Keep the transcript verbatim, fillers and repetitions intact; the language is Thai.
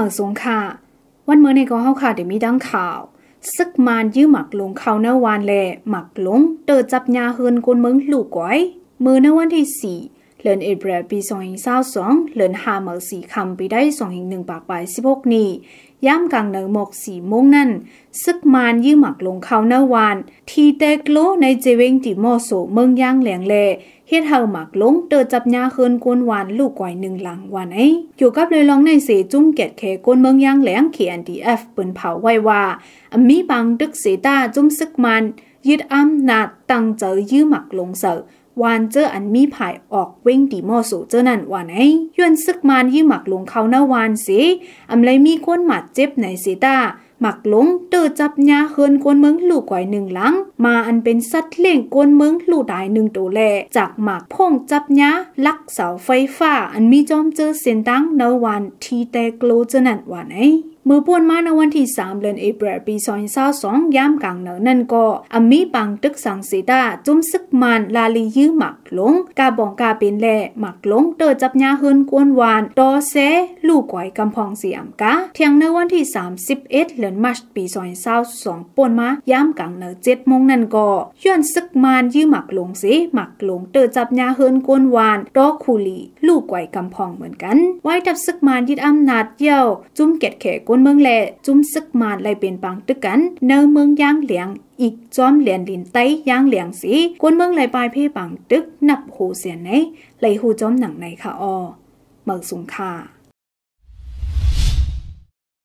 มือสงค่ะวันเมื่อในกองเฮาค่ะเดี๋ยวมีดังข่าวซึกมานยื้อหมักลงเขาเนื้อวานแลหมักลงเตอจับยาเฮินกวนเมืองลูกก้อยมือในวันที่สี่เลือนเอเบรปีสองพันยี่สิบสองเลือนหาเมื่อสี่คำไปได้สองพันหนึ่งปากปลายสิบหกนี้ย่ำกลางเนื้อหมกสี่โมงนั่นซึกมานยื้อหมักลงเขาเนื้อวานทีเตกโลในเจเวงติโมโซเมืองย่างแหลงแลเฮ็ดเฮาหมักลงเตอจับยาเฮินกวนวานลูกก้อยหนึ่งหลังวันไออยู่กับเลยลองในเสจุ้มเกตแขกวนเมืองย่างแหลง เค เอ็น ดี เอฟ ปืนเผาไว้ว่ามีบางดึกเสตาจุ้มซึกมันยึดอำนาจตั้งเจอยื้อหมักลงเสอวานเจออันมีภายออกเว้งดีมอสูเจอนั่นวานไอย้อนซึกมันยื้อหมักลงเขาหน้าวานเสอำเลยมีคนหมัดเจ็บในเสตาหมักลงเตอจับยาเฮินกวนเมืองลูกก้อยหนึ่งหลังมาอันเป็นสัตว์เลี้ยงกวนเมืองลูกตายหนึ่งตัวแลจากหมักพ่งจับยาลักเสาไฟฟ้าอันมีจอมเจอเส้นตั้งในวันทีเตกโลเจอนั่นวานไอเมื่อป่วนมาในวันที่สามเดือนเอเบรปีสองพันยี่สิบสองย่ามกลางเนินนั่นก็อมีปังตึกสังเสตาจุ้มซึกมันลาลียื้อหมักลงกาบองกาเป็นแลหมักลงเตอจับยาเฮินกวนวานตอเซลูกก้อยกำพองเสียมกาเที่ยงในวันที่สามสิบเอ็ดเดือนมาร์ชปีสองพันยี่สิบสองป่วนมาย่ามกลางเนินเจ็ดโมงนั่นก็ย้อนซึกมันยื้อหมักลงเสหมักลงเตอจับยาเฮินกวนวานตอคูลีลูกก้อยกำพองเหมือนกันไว้ดับซึกมันยึดอำนาจเยี่ยวจุ้มเกตแขกวนเมืองแลจุ้มซึกมานไลเป็นปังตึกกันเนเมืองย่างเหลียงอีกจอมเหลียนลินไตย่างเหลียงสีกวนเมืองไลปลายเพ่ปังตึกนับโหเสียนไหนไลหูจอมหนังในค่ะออเมืองสุงค่า